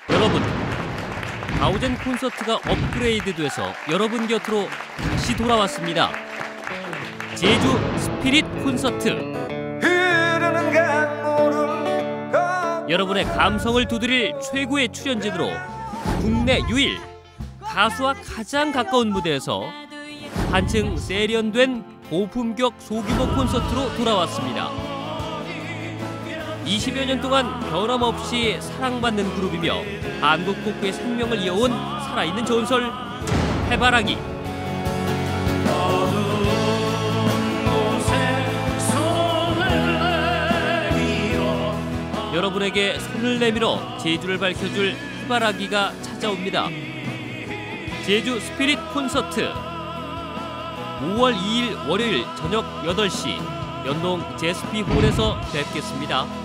여러분, 가오젠 콘서트가 업그레이드돼서 여러분 곁으로 다시 돌아왔습니다. 제주 스피릿 콘서트. 여러분의 감성을 두드릴 최고의 출연진으로 국내 유일, 가수와 가장 가까운 무대에서 한층 세련된 고품격 소규모 콘서트로 돌아왔습니다. 20여 년 동안 변함없이 사랑받는 그룹이며 한국 포크의 생명을 이어온 살아있는 전설, 해바라기. 여러분에게 손을 내밀어 제주를 밝혀줄 해바라기가 찾아옵니다. 제주 스피릿 콘서트 5월 2일 월요일 저녁 8시 연동 제스피홀에서 뵙겠습니다.